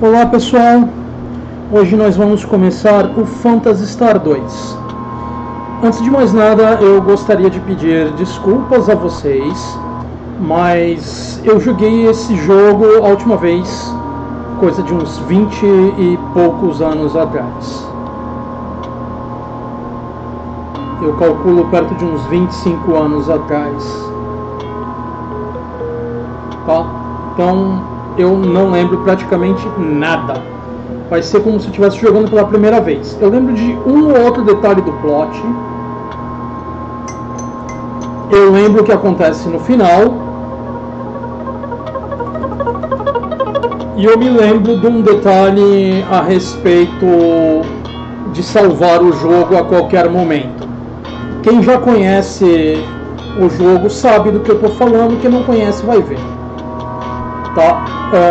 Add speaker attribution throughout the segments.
Speaker 1: Olá pessoal, hoje nós vamos começar o Phantasy Star 2. Antes de mais nada, eu gostaria de pedir desculpas a vocês, mas eu joguei esse jogo a última vez, coisa de uns 20 e poucos anos atrás. Eu calculo perto de uns 25 anos atrás. Tá? Então eu não lembro praticamente nada. Vai ser como se eu estivesse jogando pela primeira vez. Eu lembro de um ou outro detalhe do plot. Eu lembro o que acontece no final. E eu me lembro de um detalhe a respeito de salvar o jogo a qualquer momento. Quem já conhece o jogo sabe do que eu estou falando, quem não conhece vai ver. Tá?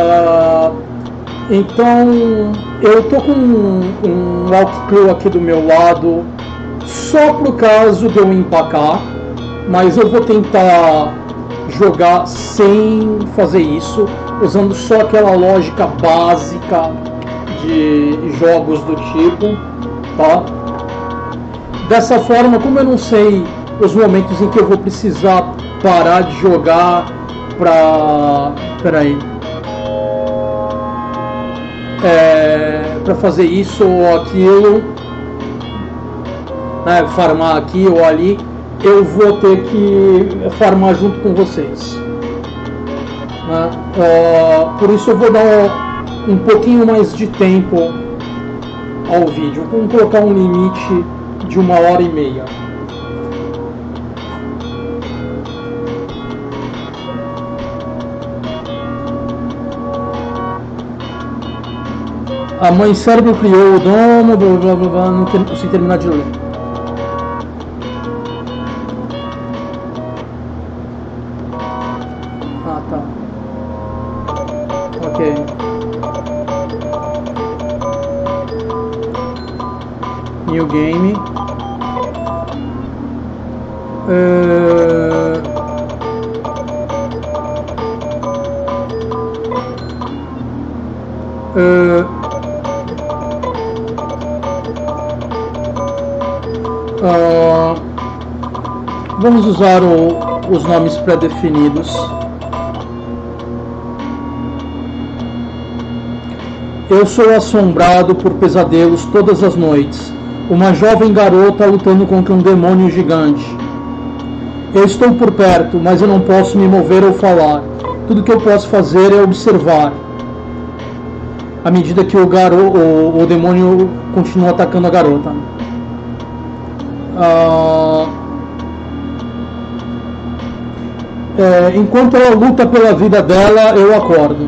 Speaker 1: Então eu tô com um walkthrough aqui do meu lado só pro caso de eu empacar, mas eu vou tentar jogar sem fazer isso, usando só aquela lógica básica de jogos do tipo, tá? Dessa forma, como eu não sei os momentos em que eu vou precisar parar de jogar para fazer isso ou aquilo, né, farmar aqui ou ali, eu vou ter que farmar junto com vocês, né? Por isso eu vou dar um pouquinho mais de tempo ao vídeo. Vamos colocar um limite de 1h30. A mãe cérebro criou o domo, blá blá blá blá, não consigo terminar de ler. Ah, tá. Ok. New game. Vamos usar os nomes pré-definidos. Eu sou assombrado por pesadelos todas as noites. Uma jovem garota lutando contra um demônio gigante. Eu estou por perto, mas eu não posso me mover ou falar. Tudo que eu posso fazer é observar. À medida que o demônio continua atacando a garota. Enquanto ela luta pela vida dela, eu acordo.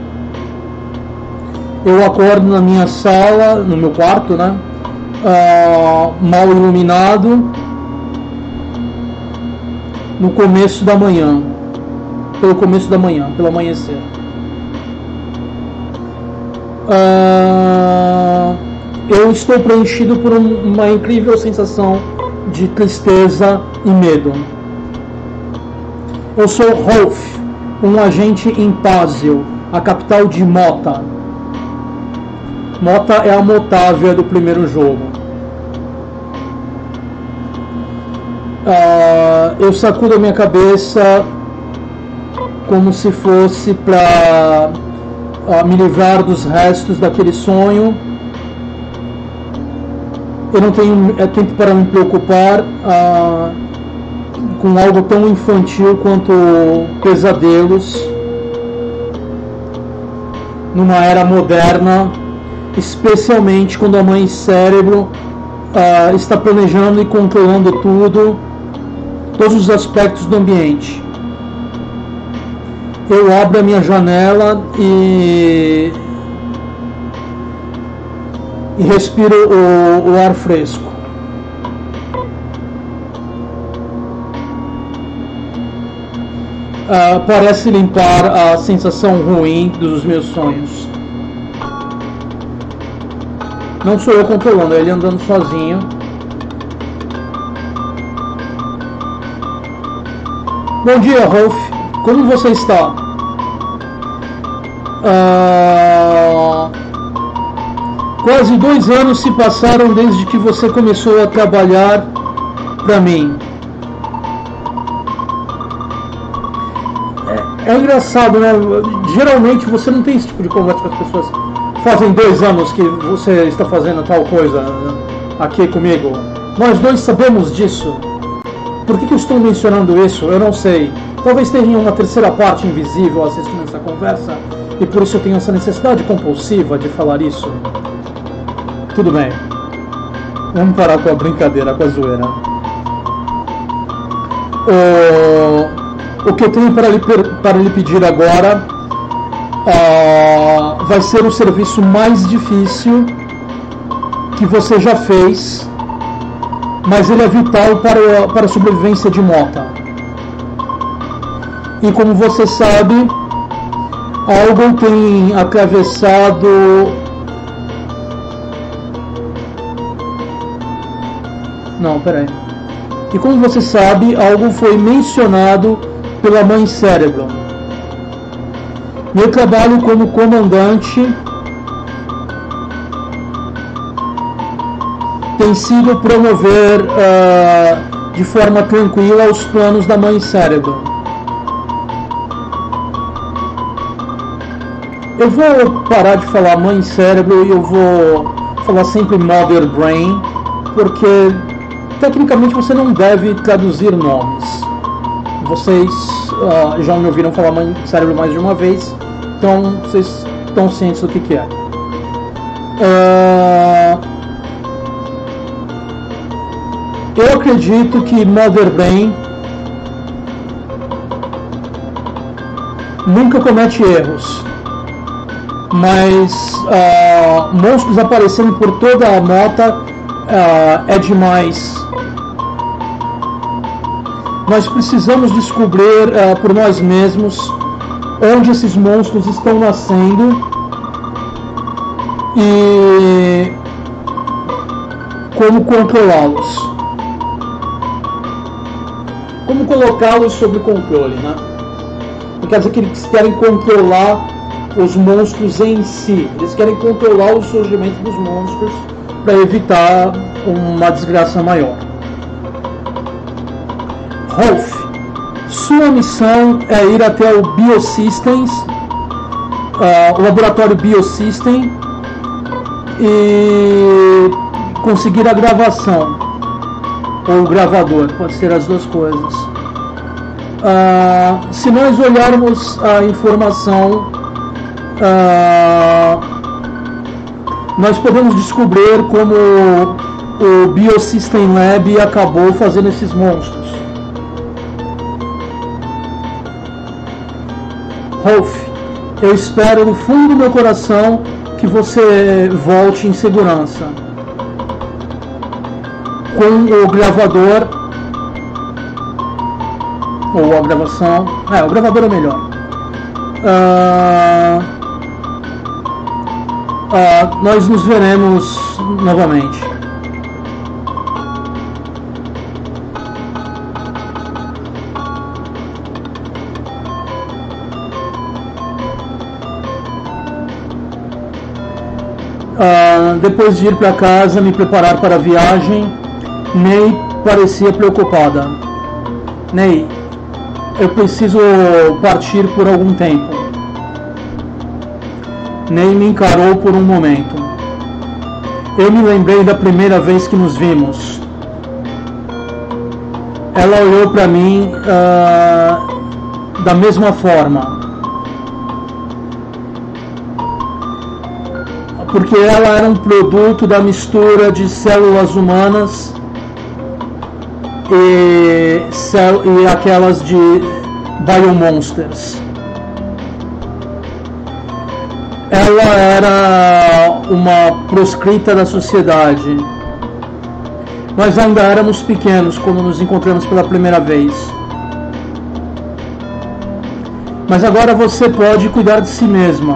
Speaker 1: Eu acordo na minha sala, no meu quarto, né? Mal iluminado, no começo da manhã, pelo amanhecer. Eu estou preenchido por uma incrível sensação de tristeza e medo. Eu sou Rolf, um agente em Pazil, a capital de Mota. Mota é a Motávia do primeiro jogo. Eu sacudo a minha cabeça como se fosse para me livrar dos restos daquele sonho. Eu não tenho tempo para me preocupar com algo tão infantil quanto pesadelos numa era moderna, especialmente quando a mãe cérebro está planejando e controlando todos os aspectos do ambiente. Eu abro a minha janela e respiro o ar fresco. Parece limpar a sensação ruim dos meus sonhos. Não sou eu controlando, é ele andando sozinho. Bom dia, Rolf. Como você está? Quase 2 anos se passaram desde que você começou a trabalhar para mim. É engraçado, né? Geralmente você não tem esse tipo de conversa com as pessoas. Fazem 2 anos que você está fazendo tal coisa aqui comigo. Nós dois sabemos disso. Por que eu estou mencionando isso? Eu não sei. Talvez tenha uma terceira parte invisível assistindo essa conversa e por isso eu tenho essa necessidade compulsiva de falar isso. Tudo bem. Vamos parar com a brincadeira, com a zoeira. O que eu tenho para lhe pedir agora vai ser o serviço mais difícil que você já fez, mas ele é vital para a sobrevivência de Mota. E como você sabe, algo tem atravessado E como você sabe, algo foi mencionado pela Mãe Cérebro. Meu trabalho como comandante tem sido promover de forma tranquila os planos da Mãe Cérebro. Eu vou parar de falar Mãe Cérebro e eu vou falar sempre Mother Brain, porque tecnicamente você não deve traduzir nomes. Vocês já me ouviram falar Mãe Cérebro mais de uma vez, então vocês estão cientes do que é. Eu acredito que Mother Brain nunca comete erros, mas monstros aparecendo por toda a Mota é demais. Nós precisamos descobrir por nós mesmos onde esses monstros estão nascendo e como controlá-los. Como colocá-los sob controle, né? Não quer dizer que eles querem controlar os monstros em si. Eles querem controlar o surgimento dos monstros para evitar uma desgraça maior. Rolf, sua missão é ir até o Biosystems, o laboratório Biosystem, e conseguir a gravação, ou o gravador, pode ser as duas coisas. Se nós olharmos a informação, nós podemos descobrir como o Biosystem Lab acabou fazendo esses monstros. Rolf, eu espero no fundo do meu coração que você volte em segurança. Com o gravador, ou a gravação, o gravador é melhor. Nós nos veremos novamente. Depois de ir para casa, me preparar para a viagem, Ney parecia preocupada. Ney, eu preciso partir por algum tempo. Ney me encarou por um momento. Eu me lembrei da primeira vez que nos vimos. Ela olhou para mim da mesma forma. Porque ela era um produto da mistura de células humanas e aquelas de Biomonsters. Ela era uma proscrita da sociedade. Nós ainda éramos pequenos quando nos encontramos pela primeira vez. Mas agora você pode cuidar de si mesma.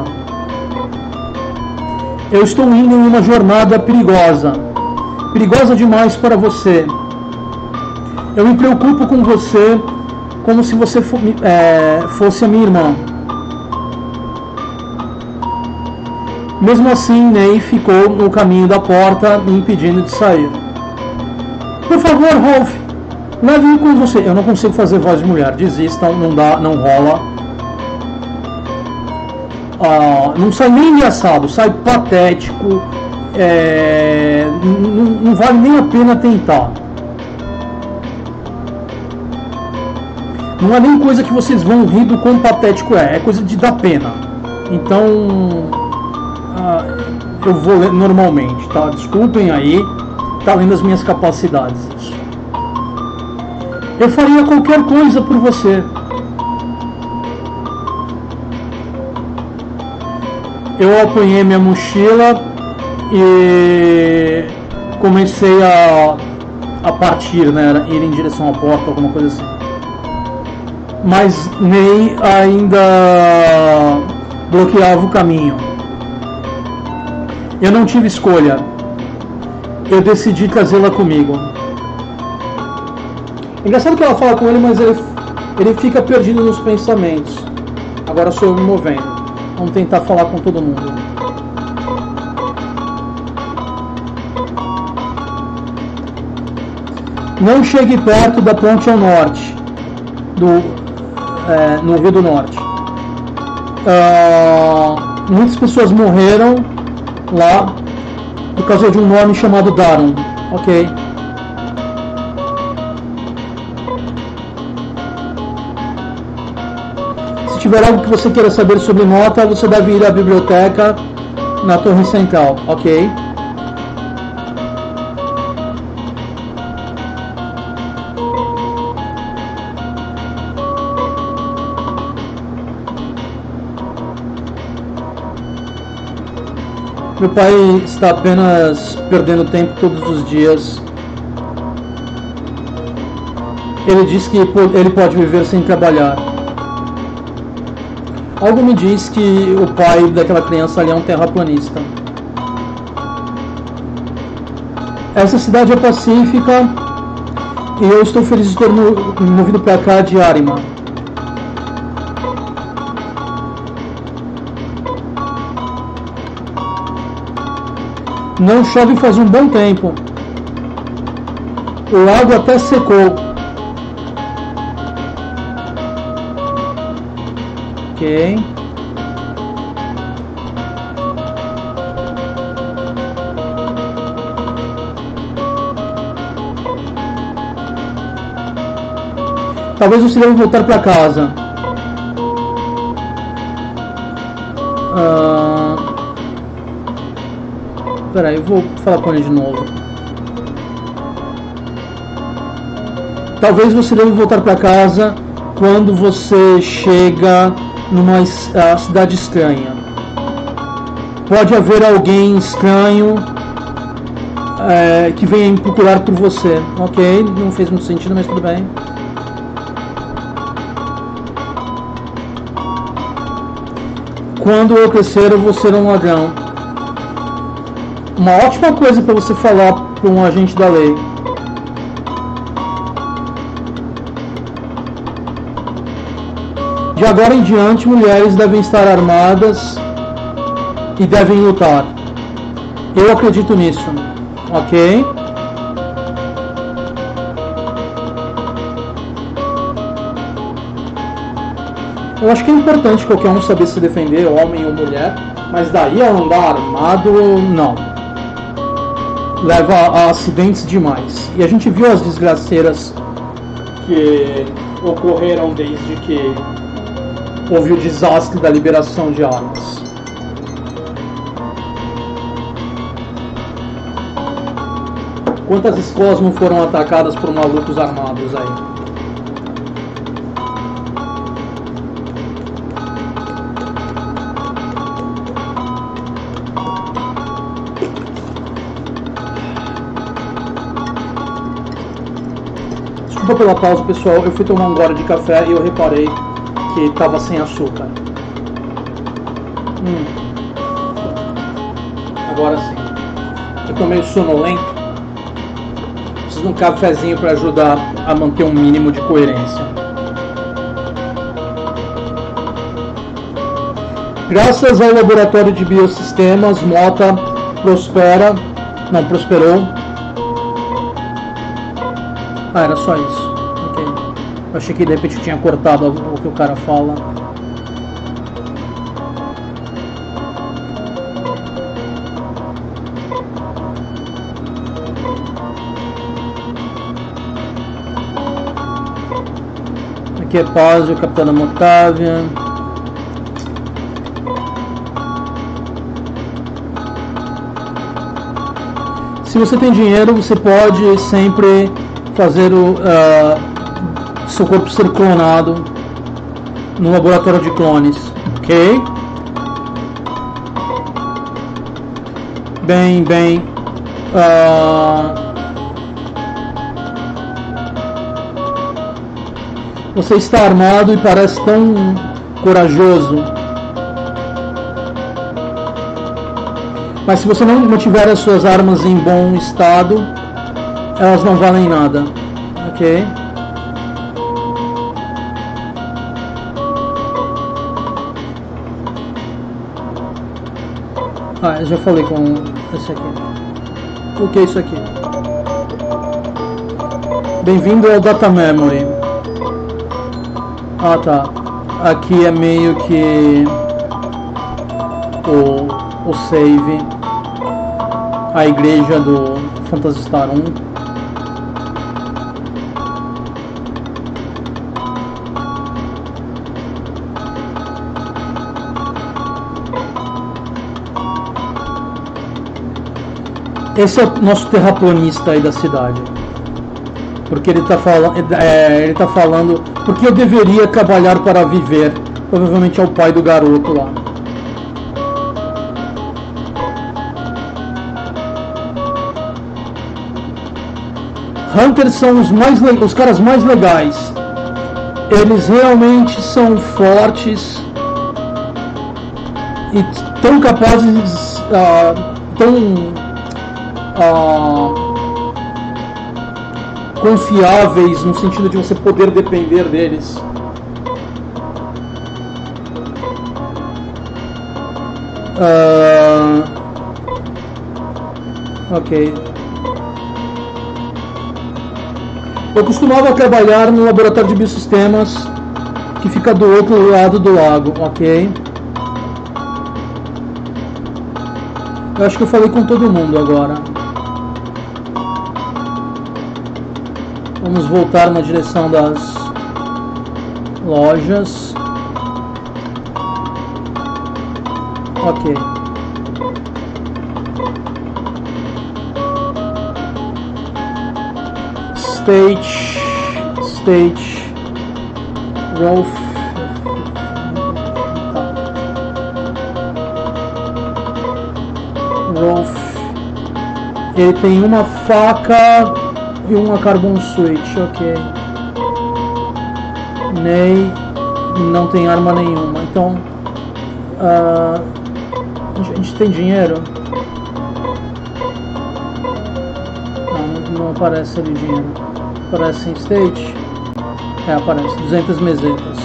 Speaker 1: Eu estou indo em uma jornada perigosa. Perigosa demais para você. Eu me preocupo com você como se você fosse a minha irmã. Mesmo assim, Ney ficou no caminho da porta, me impedindo de sair. Por favor, Rolf, leve-me com você. Eu não consigo fazer voz de mulher. Desistam, não dá, não rola. Não sai nem engraçado, sai patético. Não vale nem a pena tentar. Não é nem coisa que vocês vão rir do quão patético é coisa de dar pena. Então, eu vou ler normalmente, tá? Desculpem aí, tá além das minhas capacidades. Eu faria qualquer coisa por você. Eu apanhei minha mochila e comecei a partir, né? Ir em direção à porta, alguma coisa assim. Mas Ney ainda bloqueava o caminho. Eu não tive escolha. Eu decidi trazê-la comigo. Engraçado que ela fala com ele, mas ele fica perdido nos pensamentos. Agora sou eu me movendo. Vamos tentar falar com todo mundo. Não chegue perto da ponte ao norte, no Rio do Norte. Muitas pessoas morreram lá por causa de um nome chamado Daron. Ok? Se tiver algo que você queira saber sobre Nota, você deve ir à biblioteca na Torre Central. Ok? Meu pai está apenas perdendo tempo todos os dias. Ele diz que ele pode viver sem trabalhar. Algo me diz que o pai daquela criança ali é um terraplanista. Essa cidade é pacífica e eu estou feliz de ter me movido para cá de Arima. Não chove faz um bom tempo. O lago até secou. Ok. Talvez você deva voltar para casa. Peraí, eu vou falar com ele de novo. Talvez você deva voltar para casa quando você chega numa cidade estranha. Pode haver alguém estranho que venha procurar por você. Ok, não fez muito sentido, mas tudo bem. Quando eu crescer, eu vou ser um ladrão. Uma ótima coisa para você falar para um agente da lei. De agora em diante, mulheres devem estar armadas e devem lutar. Eu acredito nisso. Ok? Eu acho que é importante qualquer um saber se defender, homem ou mulher, mas daí a andar armado, não. Leva a acidentes demais. E a gente viu as desgraceiras que ocorreram desde que houve o desastre da liberação de armas. Quantas escolas não foram atacadas por malucos armados aí? Desculpa pela pausa, pessoal. Eu fui tomar um gole de café e eu reparei que estava sem açúcar. Agora sim. Eu tô meio sonolento. Preciso de um cafezinho para ajudar a manter um mínimo de coerência. Graças ao laboratório de biosistemas, Mota prosperou. Ah, era só isso. Ok. Eu achei que de repente eu tinha cortado o que o cara fala. Aqui é Paz, o Capitão Motávia. Se você tem dinheiro, você pode sempre fazer seu corpo ser clonado no laboratório de clones, ok? Bem. Você está armado e parece tão corajoso. Mas se você não mantiver as suas armas em bom estado, elas não valem nada, ok? Ah, eu já falei com esse aqui. O que é isso aqui? Bem-vindo ao Data Memory. Ah, tá. Aqui é meio que o save, a igreja do Phantasy Star 1. Esse é o nosso terraplanista aí da cidade. Porque ele está falando, porque eu deveria trabalhar para viver. Provavelmente é o pai do garoto lá. Hunters são os caras mais legais. Eles realmente são fortes e tão capazes, confiáveis no sentido de você poder depender deles. Ok. Eu costumava trabalhar no laboratório de biosistemas que fica do outro lado do lago, ok? Eu acho que eu falei com todo mundo agora. Vamos voltar na direção das lojas. Ok. Stage, Rolf. Rolf. Ele tem uma faca e uma carbon switch, ok. Ney não tem arma nenhuma, então a gente tem dinheiro? Não aparece ali dinheiro. Aparece em state? É, aparece 200 mesetas.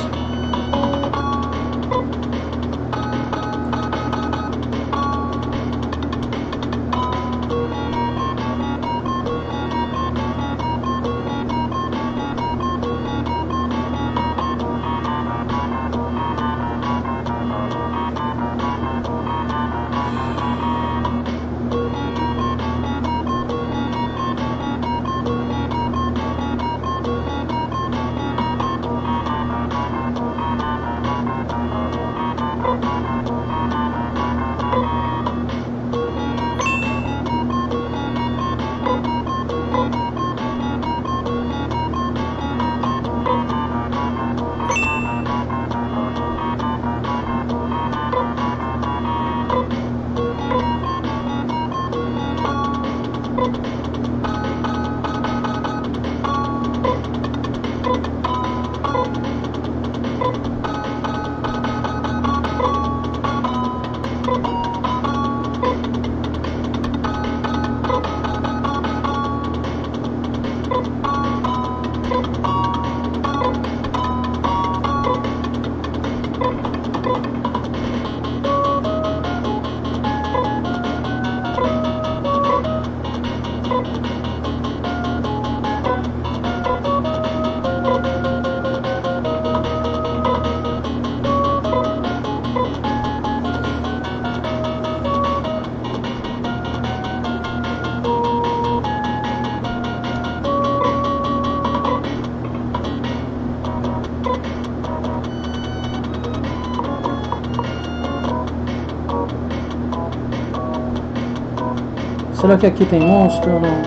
Speaker 1: Será que aqui tem monstro ou não?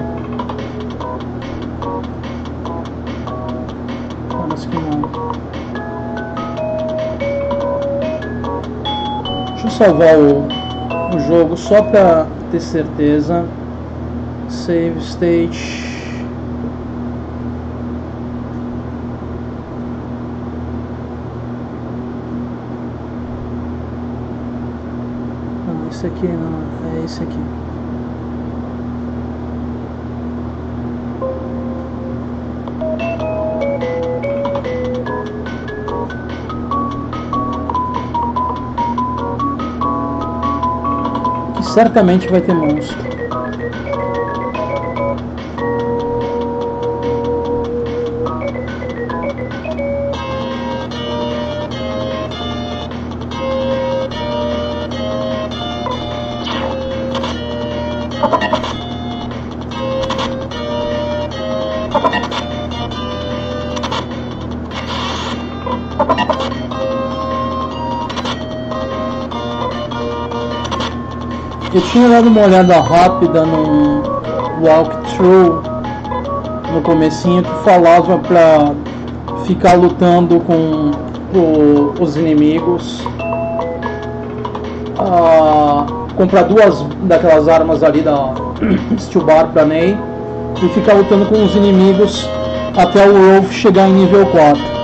Speaker 1: Parece que não. Deixa eu salvar o jogo só pra ter certeza. Save state. Não, esse aqui não, é esse aqui. Que certamente vai ter monstro. Eu tinha dado uma olhada rápida no walkthrough no comecinho que falava pra ficar lutando com os inimigos, comprar duas daquelas armas ali da Steel Bar pra Ney e ficar lutando com os inimigos até o Rolf chegar em nível 4.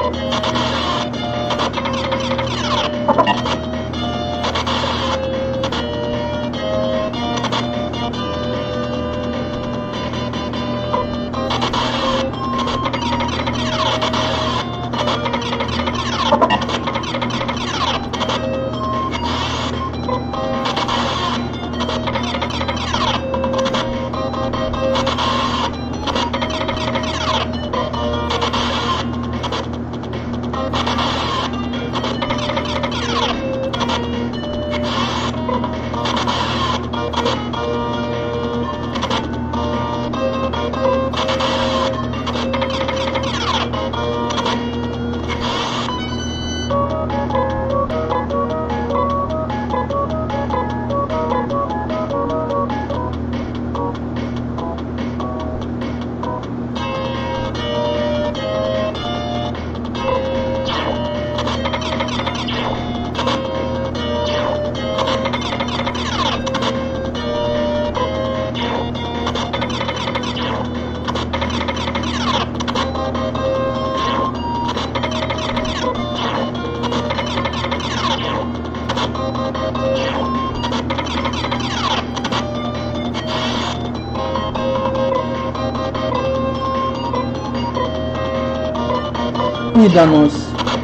Speaker 1: E danos.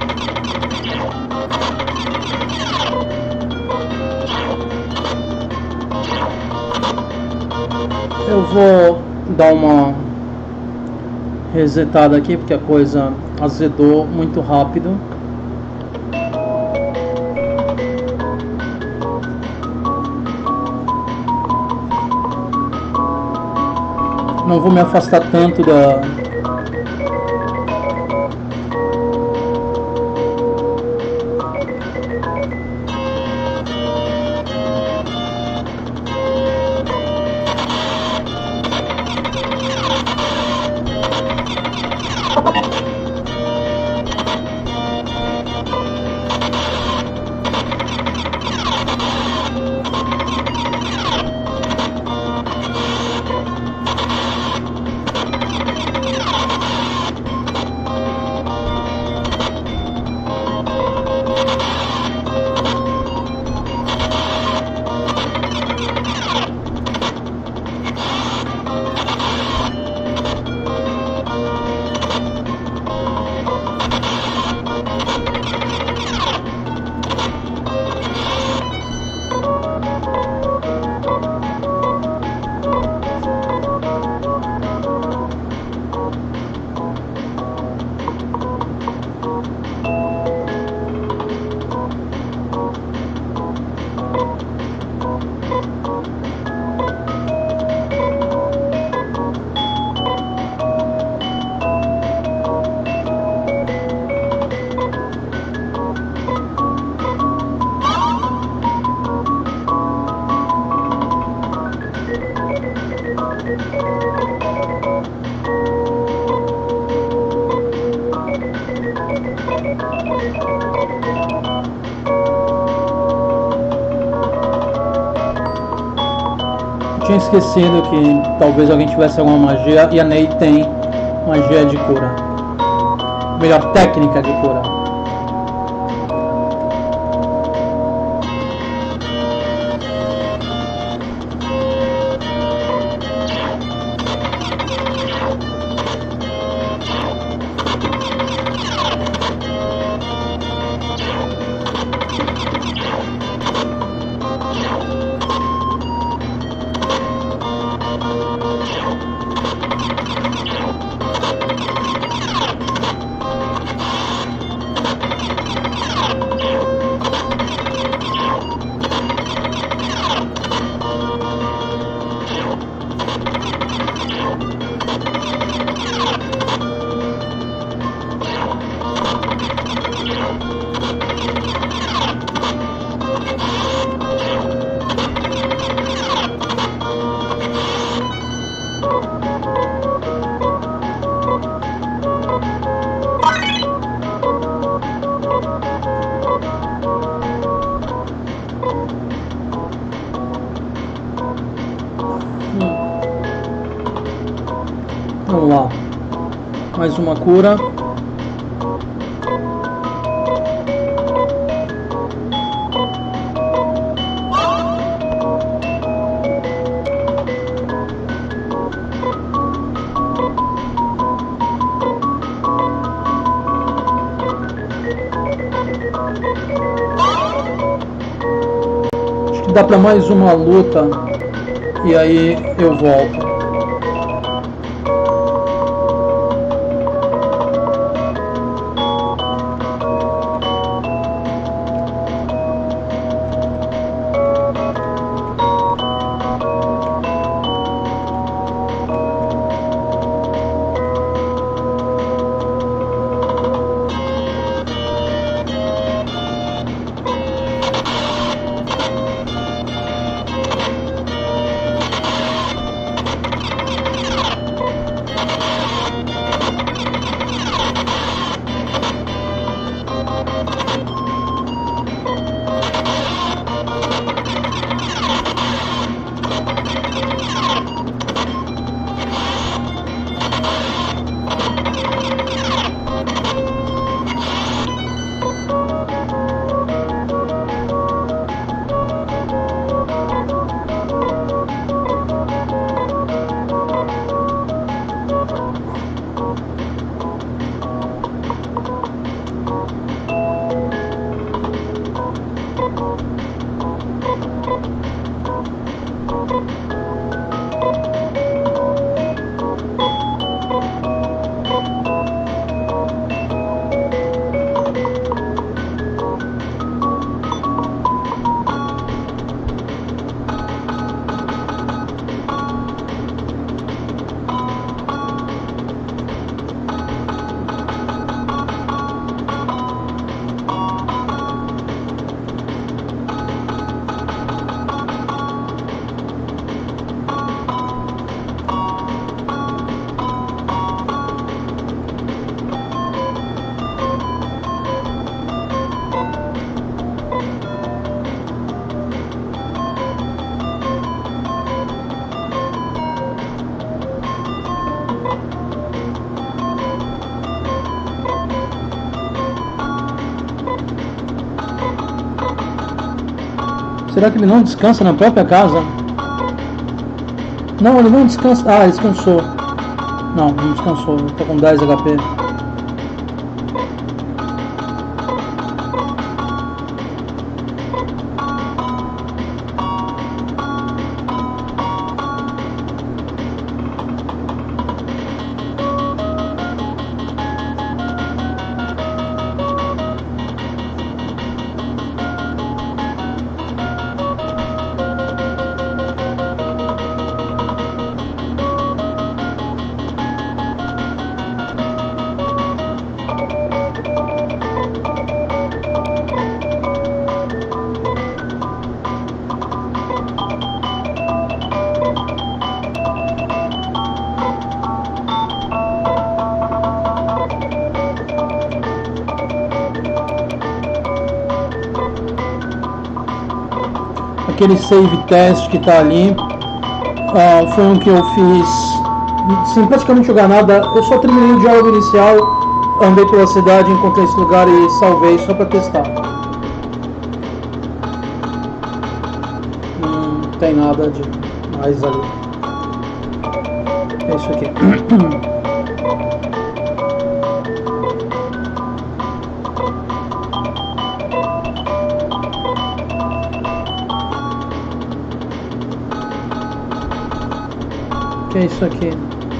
Speaker 1: Eu vou dar uma resetada aqui porque a coisa azedou muito rápido. Não vou me afastar tanto da tinha esquecido que talvez alguém tivesse alguma magia e a Ney tem magia de cura. Melhor, técnica de cura. Vamos lá. Mais uma cura. Acho que dá para mais uma luta e aí eu volto. Será que ele não descansa na própria casa? Não, ele não descansa. Ah, ele descansou. Não, não descansou. Ele tá com 10 HP. Aquele save test que está ali, Foi um que eu fiz sem praticamente jogar nada. Eu só terminei o diálogo inicial, andei pela cidade, encontrei esse lugar e salvei só para testar. Não tem nada de mais ali. É isso aqui. O que é isso aqui?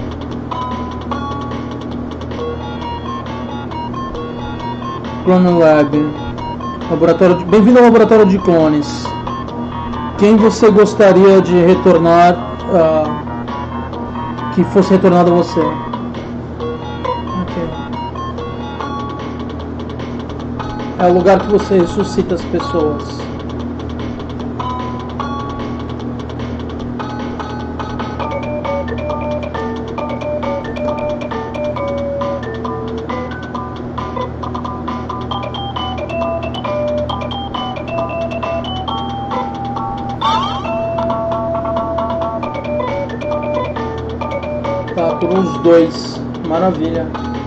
Speaker 1: Clone Lab. Bem-vindo ao laboratório de clones. Quem você gostaria de retornar? Que fosse retornado a você? Okay. É o lugar que você ressuscita as pessoas. Por uns 2, maravilha.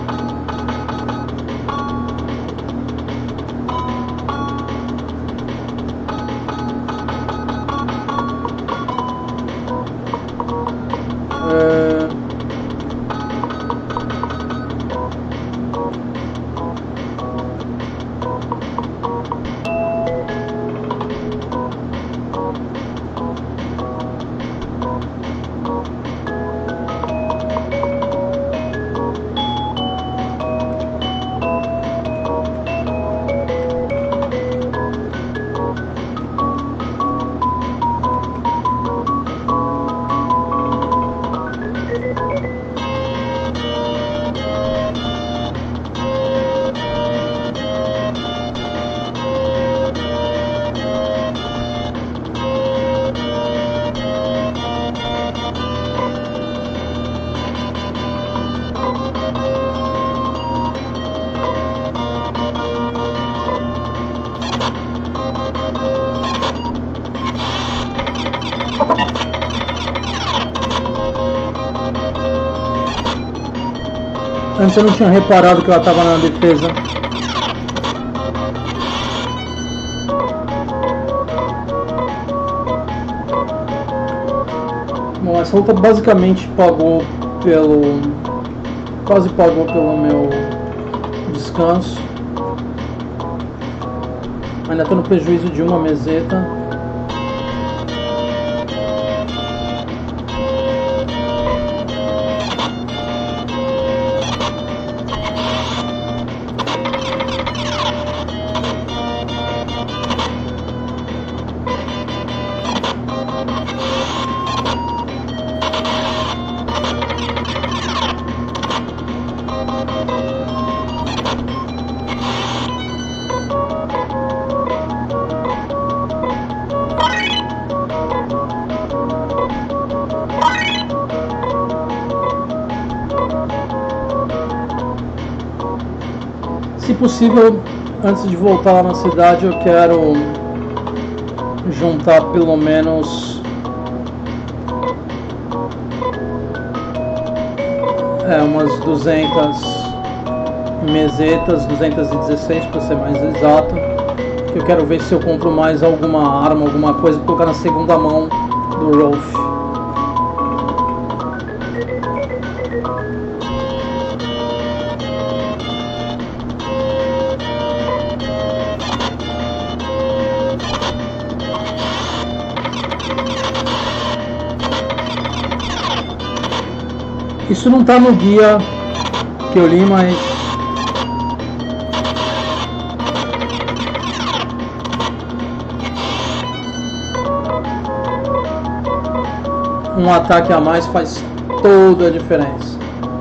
Speaker 1: Antes eu não tinha reparado que ela estava na defesa. Bom, essa luta basicamente quase pagou pelo meu descanso. Ainda estou no prejuízo de uma meseta. Se possível, antes de voltar lá na cidade, eu quero juntar pelo menos umas 200 mesetas, 216 para ser mais exato. Eu quero ver se eu compro mais alguma arma, alguma coisa para colocar na segunda mão do Rolf. Isso não está no guia que eu li, mas um ataque a mais faz toda a diferença.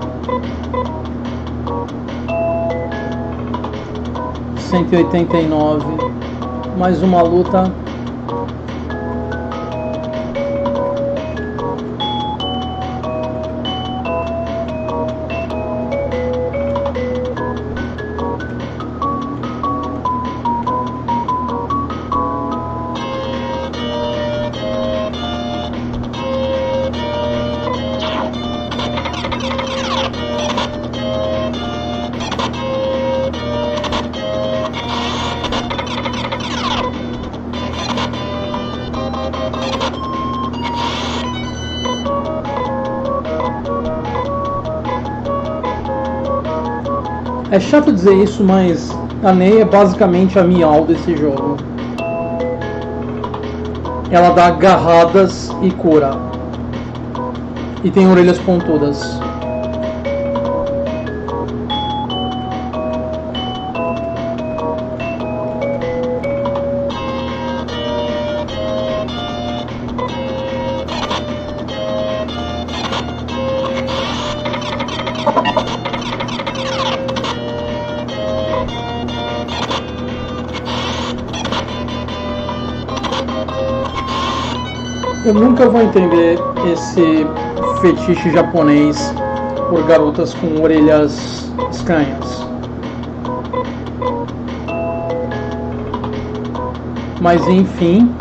Speaker 1: $189, mais uma luta. É chato dizer isso, mas a Ney é basicamente a Miau desse jogo. Ela dá agarradas e cura. E tem orelhas pontudas. Eu nunca vou entender esse fetiche japonês por garotas com orelhas estranhas. Mas enfim.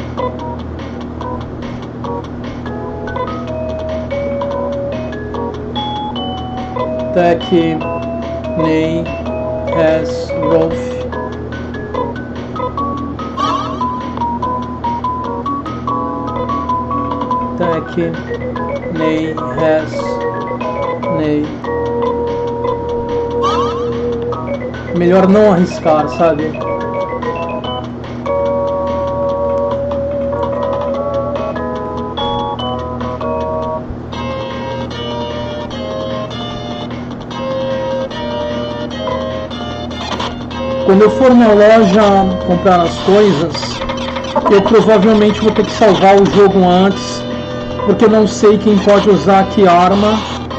Speaker 1: Tech, Ney, S, Rolf. Tech, Ney, Res, Ney. Melhor não arriscar, sabe? Quando eu for na loja comprar as coisas, eu provavelmente vou ter que salvar o jogo antes, porque eu não sei quem pode usar que arma.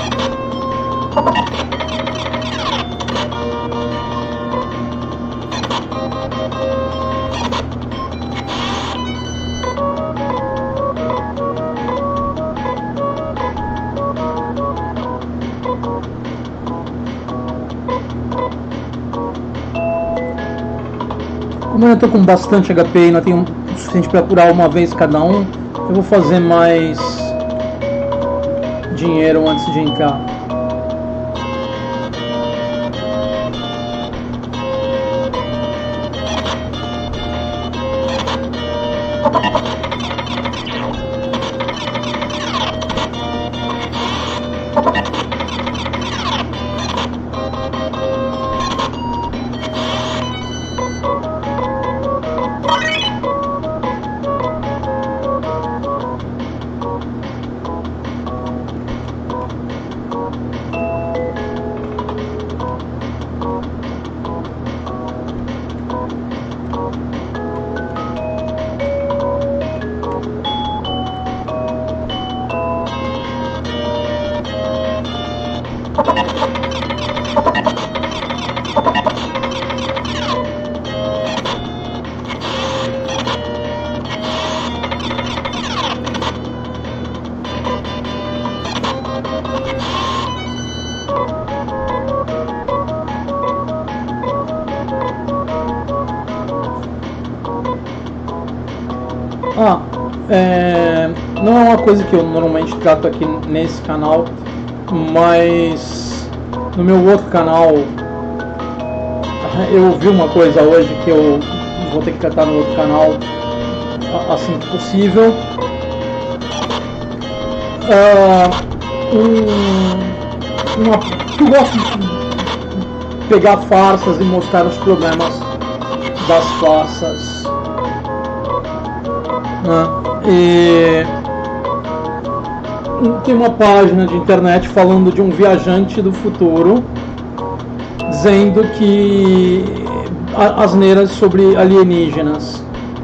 Speaker 1: Como eu estou com bastante HP e ainda tenho o suficiente para curar uma vez cada um, eu vou fazer mais dinheiro antes de entrar. Não é uma coisa que eu normalmente trato aqui nesse canal, mas no meu outro canal eu vi uma coisa hoje que eu vou ter que tratar no outro canal assim que possível. Eu gosto de pegar farsas e mostrar os problemas das farsas. E tem uma página de internet falando de um viajante do futuro dizendo que asneiras sobre alienígenas.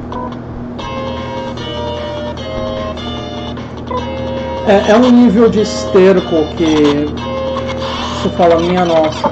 Speaker 1: É um nível de esterco que você fala, minha nossa.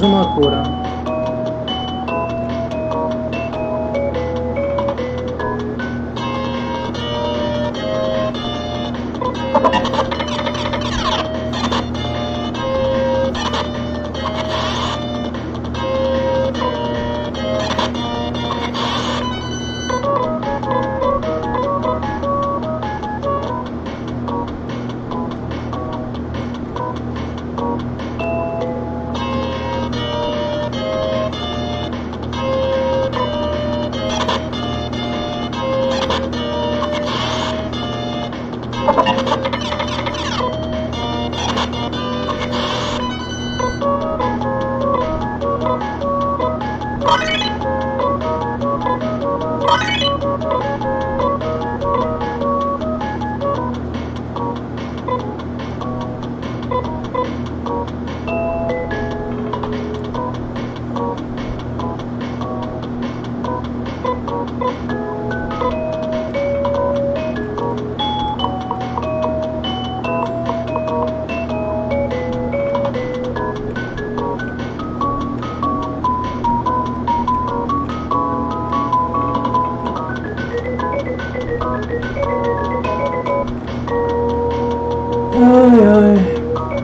Speaker 1: mais uma cura. Ai, ai.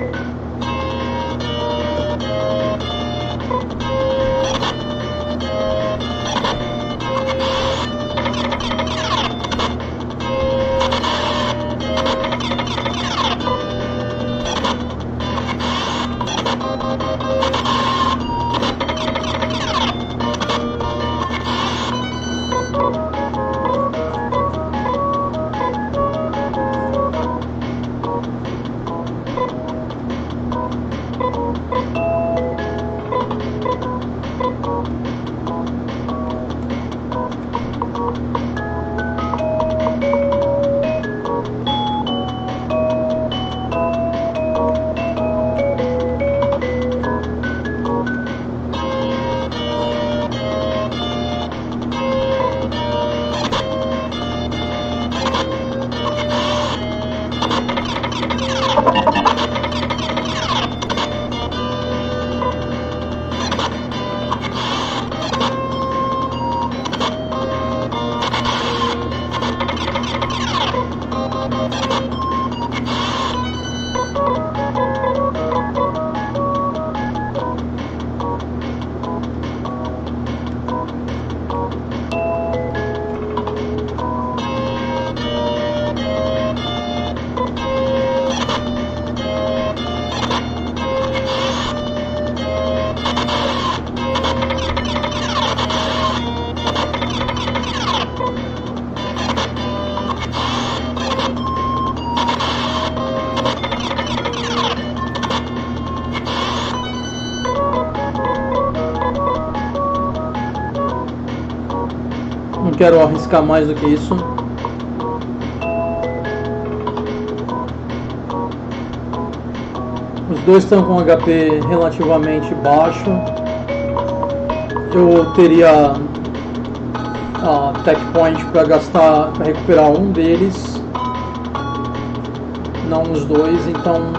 Speaker 1: Não quero arriscar mais do que isso. Os dois estão com HP relativamente baixo. Eu teria a Tech Point para gastar, para recuperar um deles, não os dois, então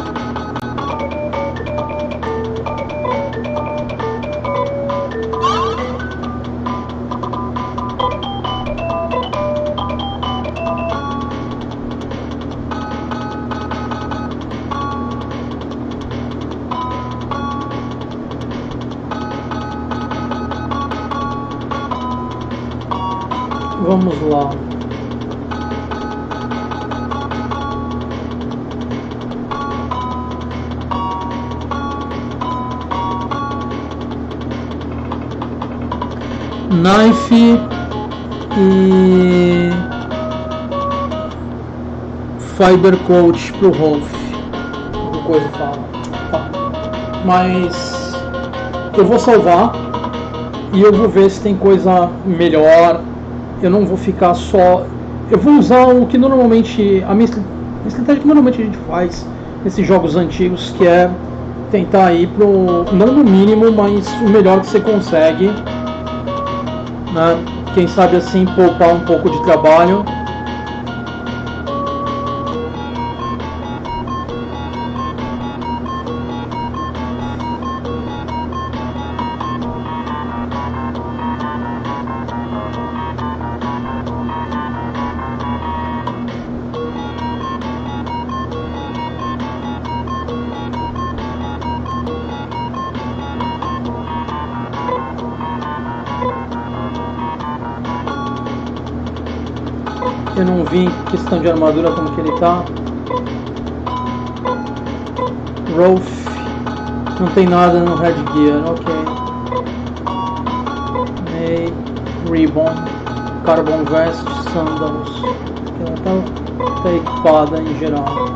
Speaker 1: vamos lá. Knife e Fiber Coat pro Rolf. Alguma coisa fala. Tá. Mas eu vou salvar e eu vou ver se tem coisa melhor. Eu não vou ficar só. Eu vou usar o que normalmente. A minha estratégia que normalmente a gente faz nesses jogos antigos, que é tentar ir pro. Não no mínimo, mas o melhor que você consegue. Né? Quem sabe assim poupar um pouco de trabalho. Eu não vi em questão de armadura como que ele tá. Rolf. Não tem nada no headgear, ok. May, Ribbon, Carbon Vest, Sandals. Ela tá equipada em geral.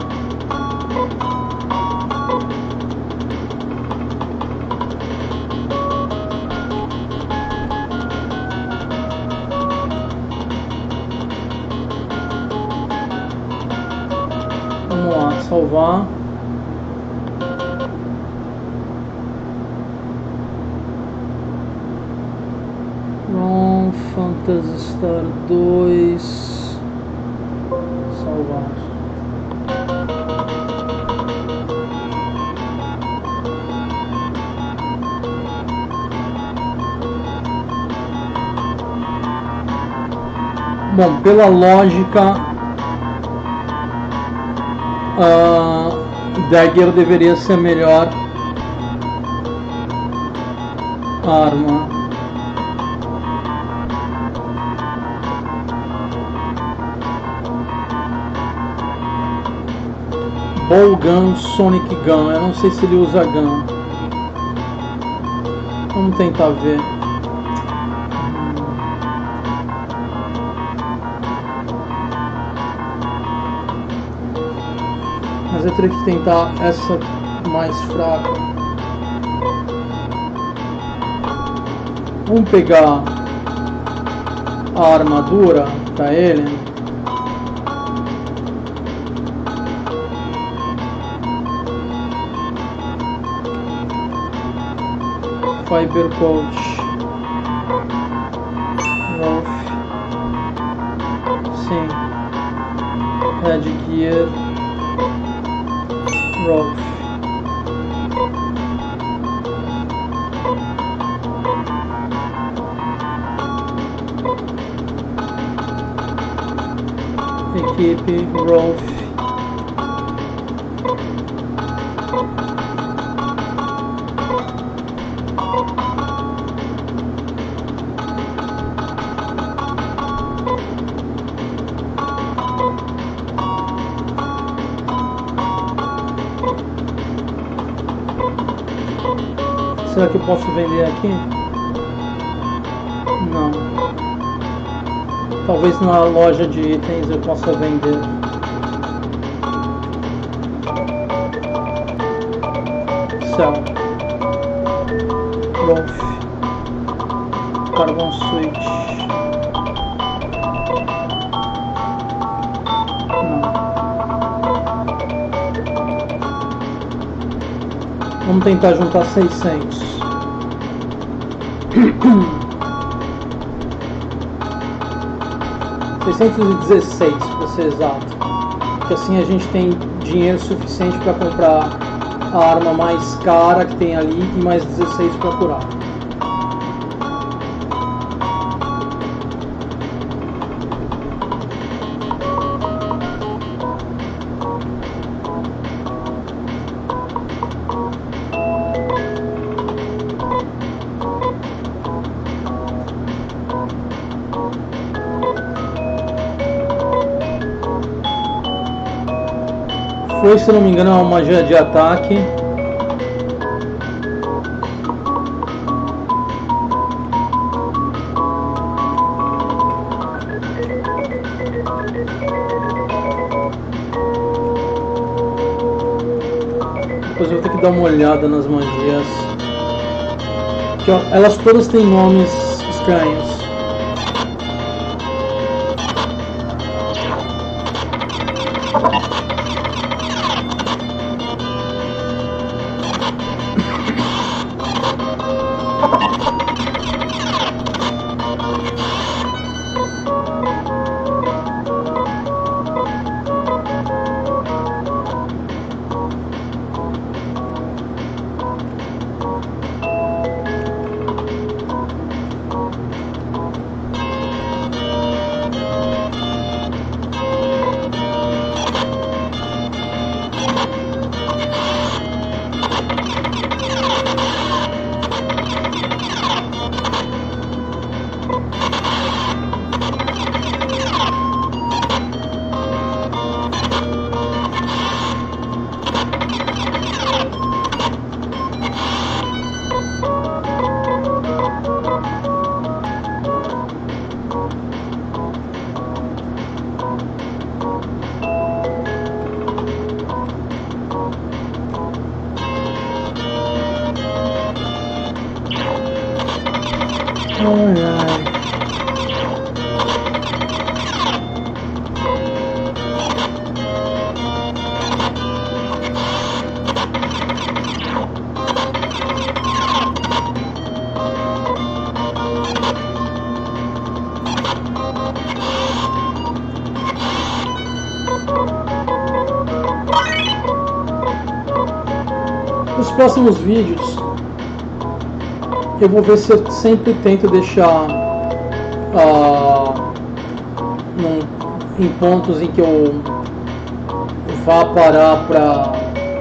Speaker 1: Vamos lá, salvar. Phantasy Star 2. Salvar. Bom, pela lógica, Dagger deveria ser a melhor arma. Ball Gun, Sonic Gun. Eu não sei se ele usa Gun. Vamos tentar ver. Mas eu teria que tentar essa mais fraca. Vamos pegar a armadura para ele. Fiber Coat, Rolf, sim, Headgear, Rolf, equipe, Rolf. Será que eu posso vender aqui? Não. Talvez na loja de itens eu possa vender. Cell. Rolf. Carbon Switch. Vamos tentar juntar 600. 616 para ser exato. Porque assim a gente tem dinheiro suficiente para comprar a arma mais cara que tem ali e mais 16 para curar. Foi, se não me engano, uma magia de ataque. Depois eu vou ter que dar uma olhada nas magias. Porque, ó, elas todas têm nomes estranhos. Ai, ai. Nos próximos vídeos eu vou ver se eu sempre tento deixar em pontos em que eu vá parar para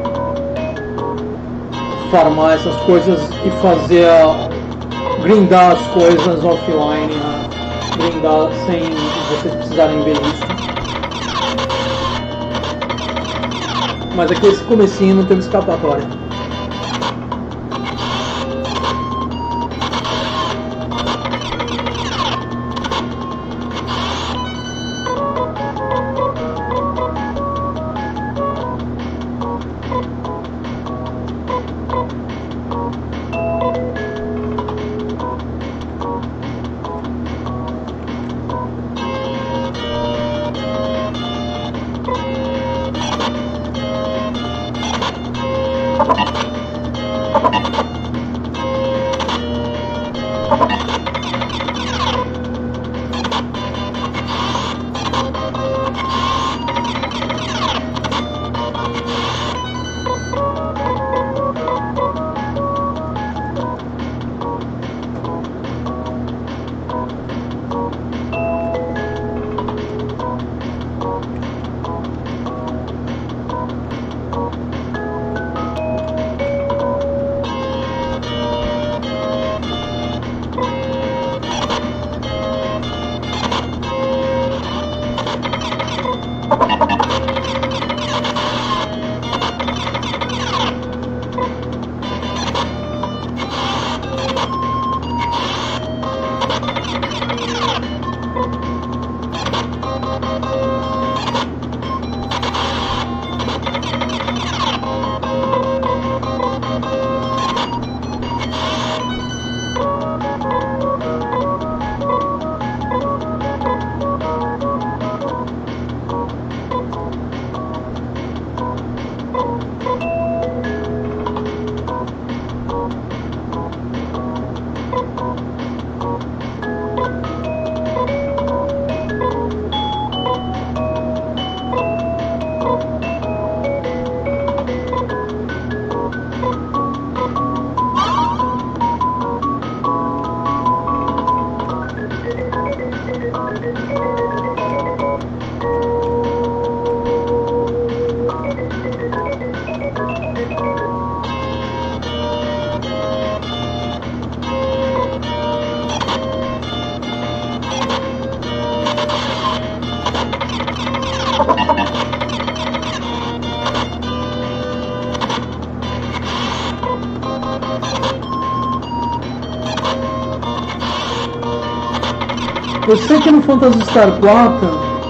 Speaker 1: farmar essas coisas e fazer grindar as coisas offline, né? Grindar sem vocês precisarem ver isso. Mas aqui esse comecinho não teve escapatória. Eu sei que no Phantasy Star 4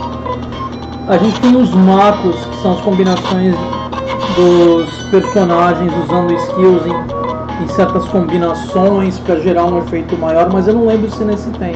Speaker 1: a gente tem os macros, que são as combinações dos personagens usando skills em certas combinações para gerar um efeito maior, mas eu não lembro se nesse tem.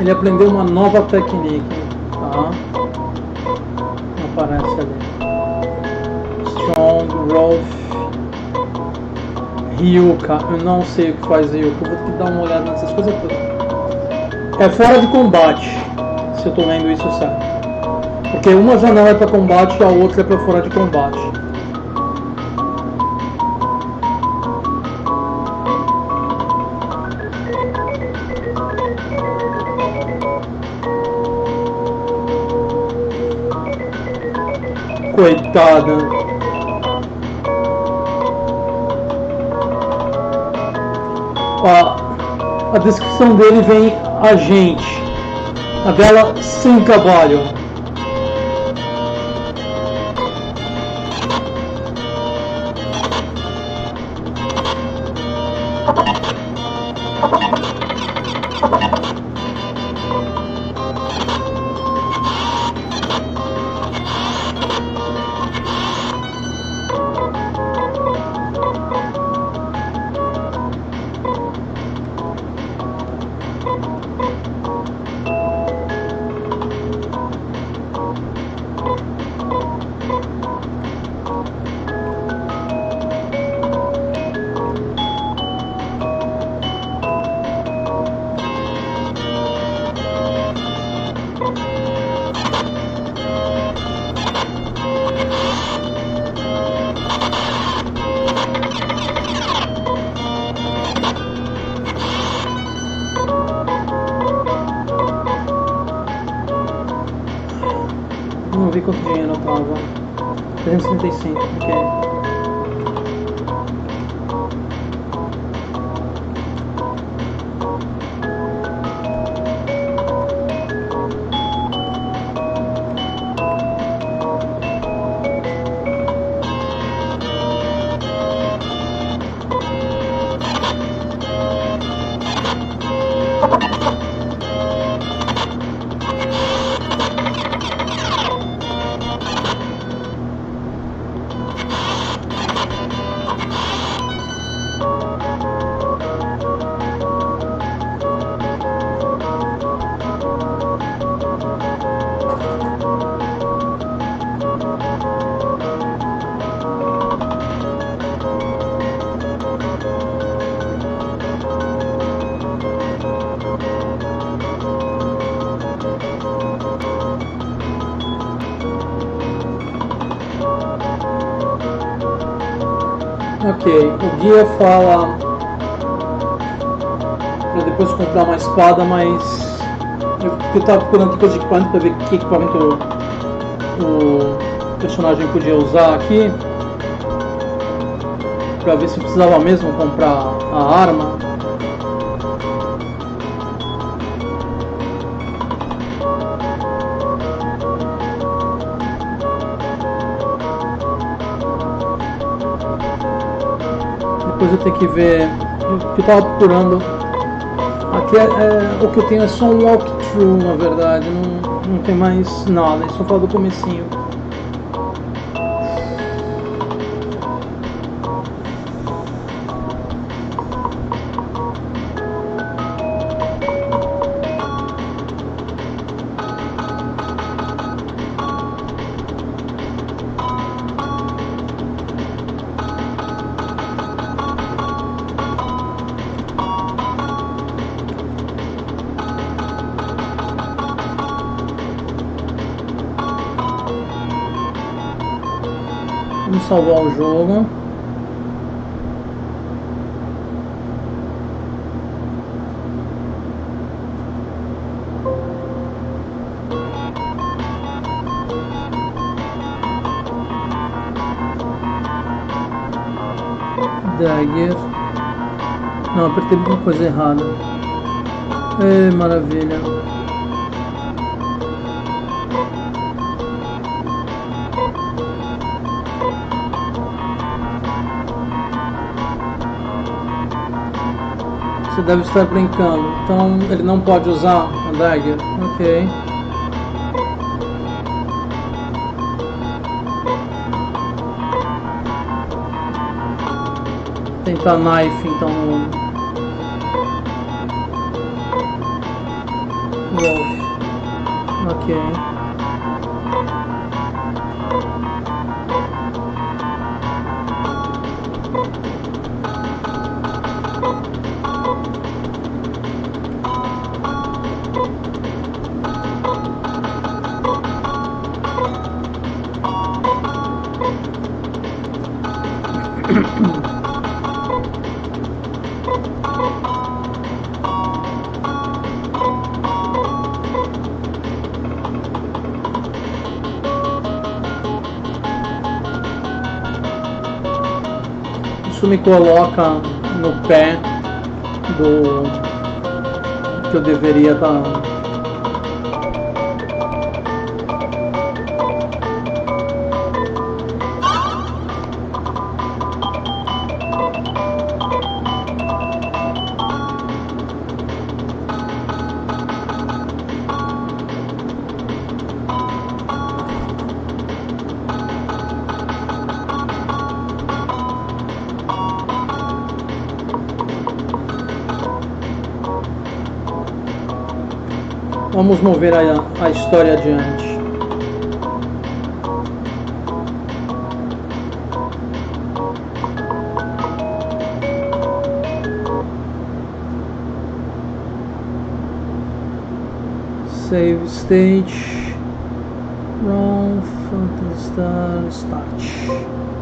Speaker 1: Ele aprendeu uma nova técnica, tá? Aparece ali. Strong, Rolf, Ryuka. Eu não sei o que faz Ryuka. Eu vou ter que dar uma olhada nessas coisas todas. É fora de combate, se eu tô lendo isso certo. Porque uma janela é para combate e a outra é para fora de combate. Coitada. A descrição dele vem agente. A dela sem trabalho. Não vi quanto dinheiro eu tava. 335, ok. Ok, o guia fala para depois comprar uma espada, mas eu estava procurando aqui coisa de equipamento para ver que equipamento o personagem podia usar aqui, para ver se precisava mesmo comprar a arma. Depois eu tenho que ver o que eu estava procurando. Aqui o que eu tenho é só um walkthrough, na verdade, não tem mais nada, é só falar do comecinho. Vamos salvar o jogo. Dagger. Não, apertei alguma coisa errada. Maravilha. Você deve estar brincando, então ele não pode usar a dagger. Ok. Tentar knife então. Wolf. Ok. Isso me coloca no pé do que eu deveria estar. Vamos mover a história adiante. Save stage. Run, Phantasy Star, start.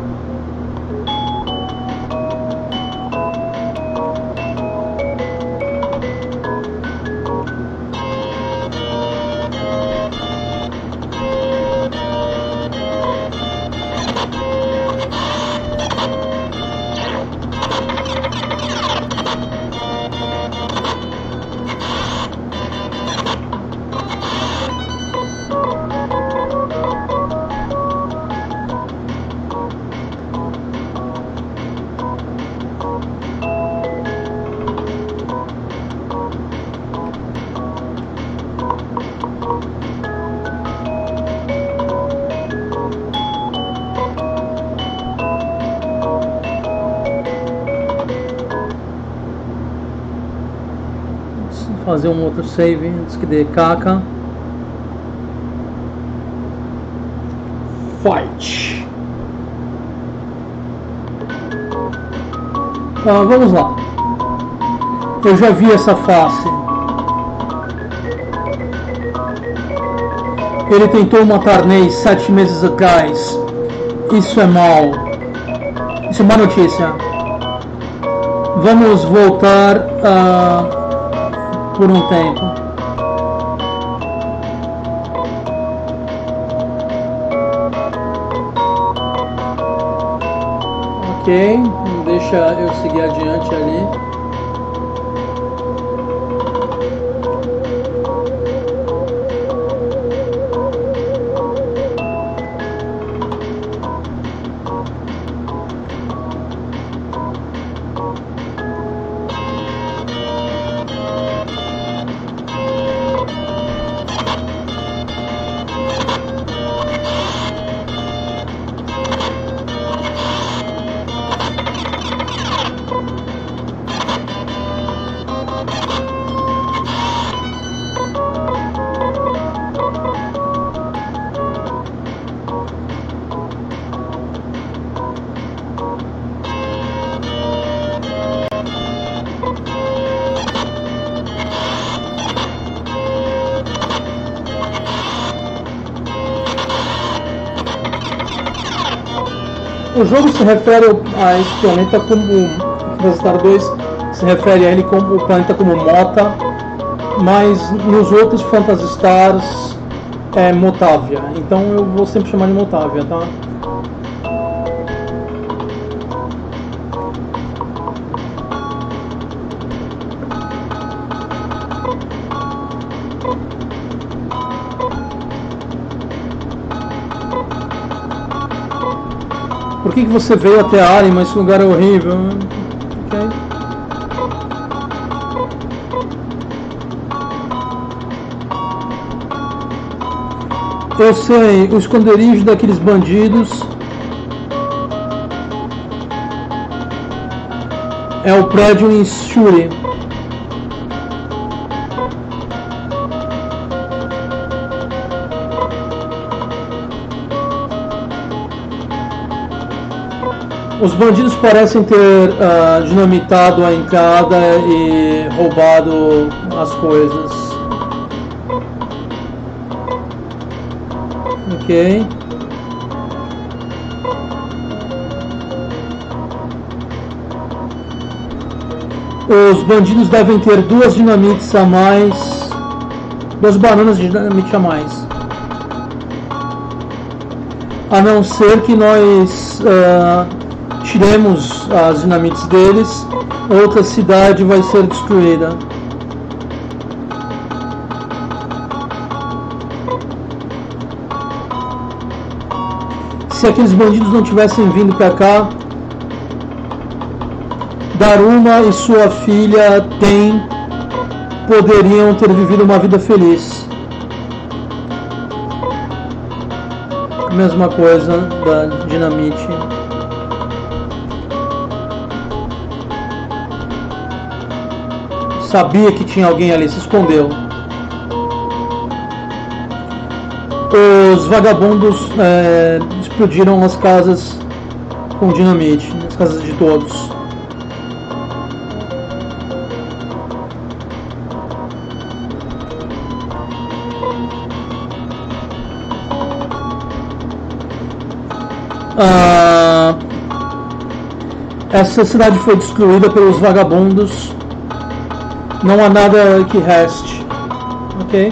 Speaker 1: Fazer um outro save antes que dê caca. Fight. Vamos lá. Eu já vi essa face. Ele tentou matar Ney 7 meses atrás. Isso é mal. Isso é má notícia. Vamos voltar por um tempo. Ok, deixa eu seguir adiante ali. O jogo se refere a esse planeta como Phantasy Star 2 se refere a ele como o planeta como Mota, mas nos outros Phantasy Stars é Motávia. Então eu vou sempre chamar de Motávia, tá? Por que você veio até a área, mas esse lugar é horrível? Ok. Eu sei, o esconderijo daqueles bandidos é o prédio em Shuri. Os bandidos parecem ter dinamitado a entrada e roubado as coisas. Ok. Os bandidos devem ter 2 dinamites a mais, 2 bananas de dinamite a mais. A não ser que nós tiremos as dinamites deles, outra cidade vai ser destruída. Se aqueles bandidos não tivessem vindo para cá, Daruma e sua filha poderiam ter vivido uma vida feliz. Mesma coisa da dinamite. Sabia que tinha alguém ali, se escondeu. Os vagabundos explodiram as casas com dinamite, as casas de todos. Essa cidade foi destruída pelos vagabundos. Não há nada que reste. Ok?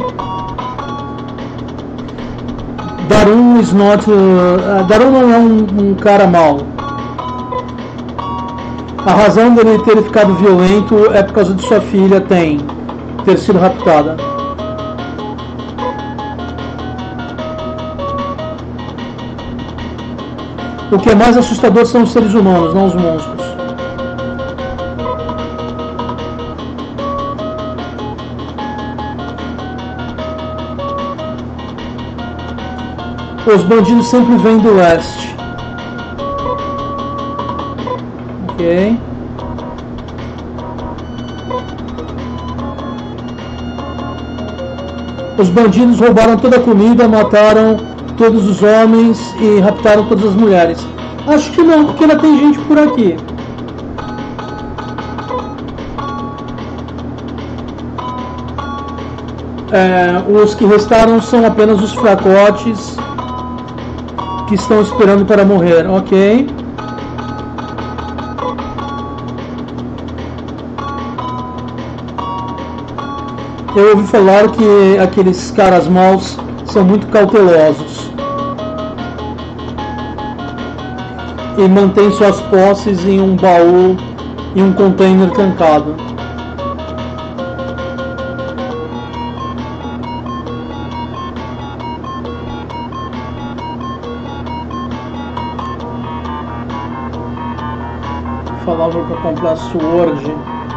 Speaker 1: Darum is not. Darum não é um cara mau. A razão dele ter ficado violento é por causa de sua filha ter sido raptada. O que é mais assustador são os seres humanos, não os monstros. Os bandidos sempre vêm do leste. Ok. Os bandidos roubaram toda a comida, mataram todos os homens e raptaram todas as mulheres. Acho que não, porque ainda tem gente por aqui. Os que restaram são apenas os fracotes que estão esperando para morrer. Ok. Eu ouvi falar que aqueles caras maus são muito cautelosos e mantêm suas posses em um baú e um container trancado. Falava para comprar Sword.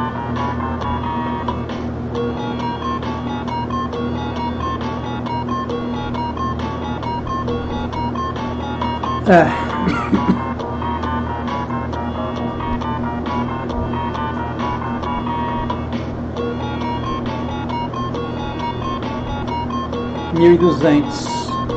Speaker 1: $1.200.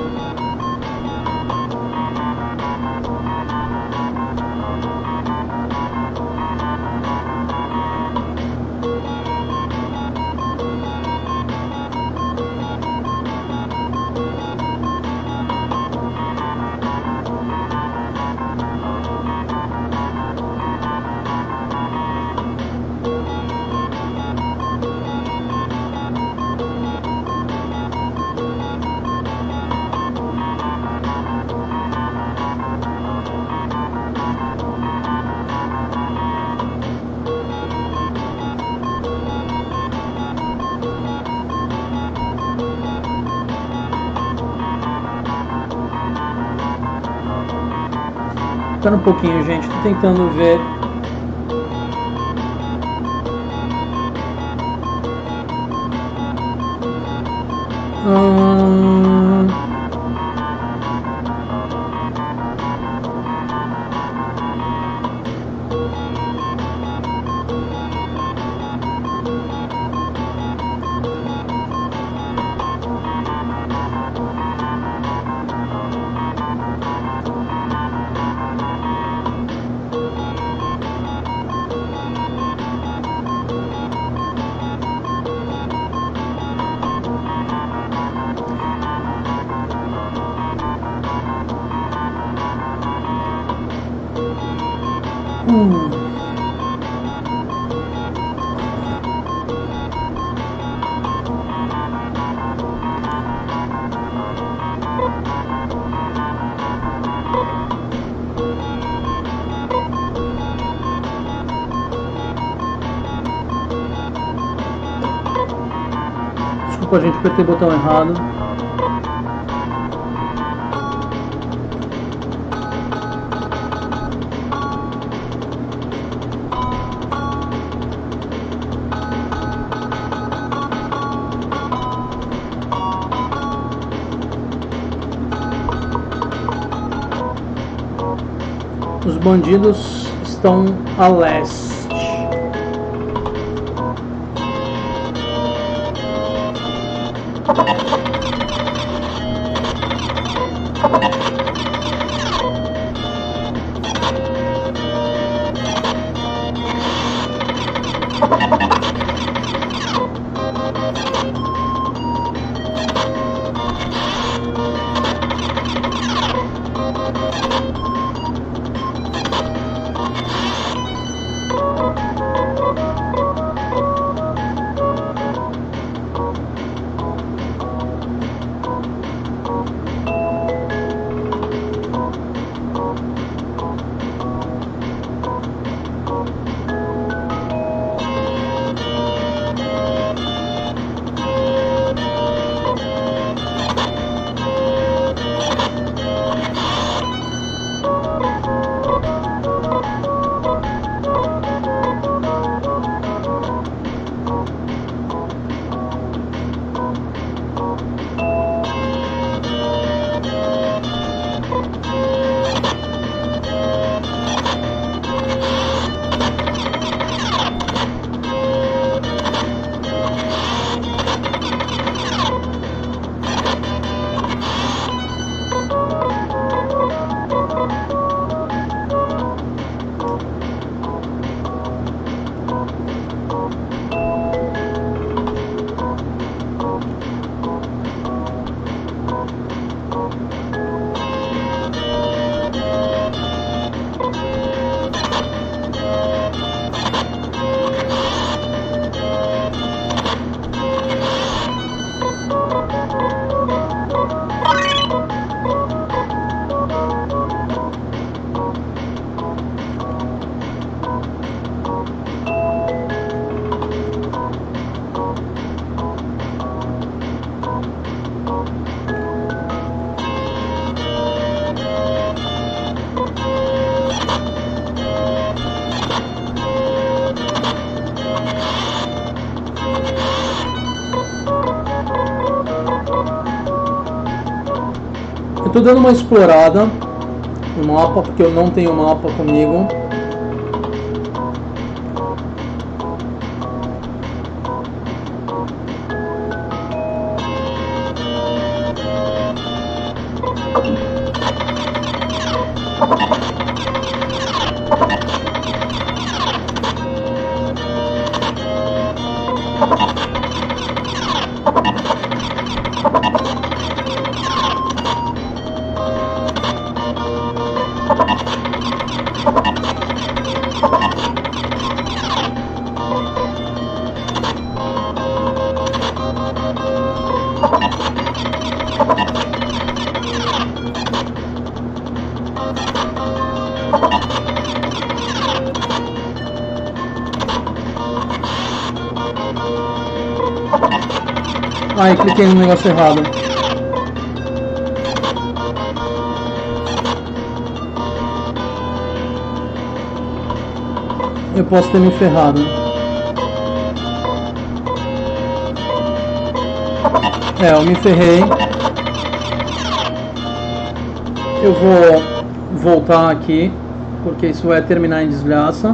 Speaker 1: Espera um pouquinho, gente. Tô tentando ver. Desculpa, gente, apertei o botão errado. Os bandidos estão a leste. Eu tô dando uma explorada no mapa, porque eu não tenho mapa comigo. Ai, cliquei no negócio errado. Eu posso ter me ferrado. É, eu me ferrei. Eu vou voltar aqui, porque isso vai terminar em desgraça.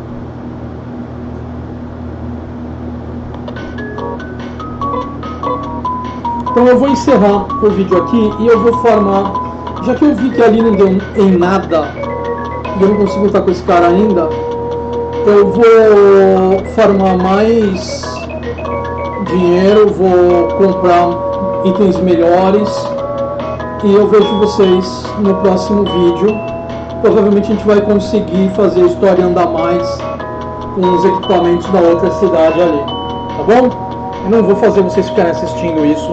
Speaker 1: Então eu vou encerrar o vídeo aqui e eu vou farmar, já que eu vi que ali não deu em nada e eu não consigo lutar com esse cara ainda, eu vou farmar mais dinheiro, vou comprar itens melhores e eu vejo vocês no próximo vídeo. provavelmente a gente vai conseguir fazer a história andar mais com os equipamentos da outra cidade ali, tá bom? Eu não vou fazer vocês ficarem assistindo isso.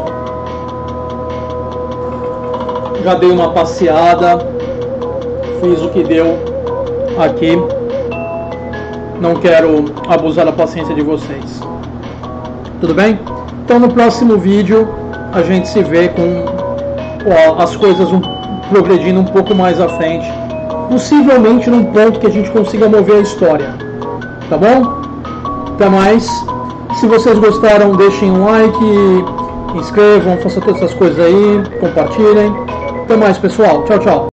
Speaker 1: Já dei uma passeada, fiz o que deu aqui. Não quero abusar da paciência de vocês. Tudo bem? Então no próximo vídeo a gente se vê com as coisas progredindo um pouco mais à frente. Possivelmente num ponto que a gente consiga mover a história. Tá bom? Até mais. Se vocês gostaram, deixem um like, inscrevam, façam todas essas coisas aí, compartilhem. Até mais, pessoal. Tchau, tchau.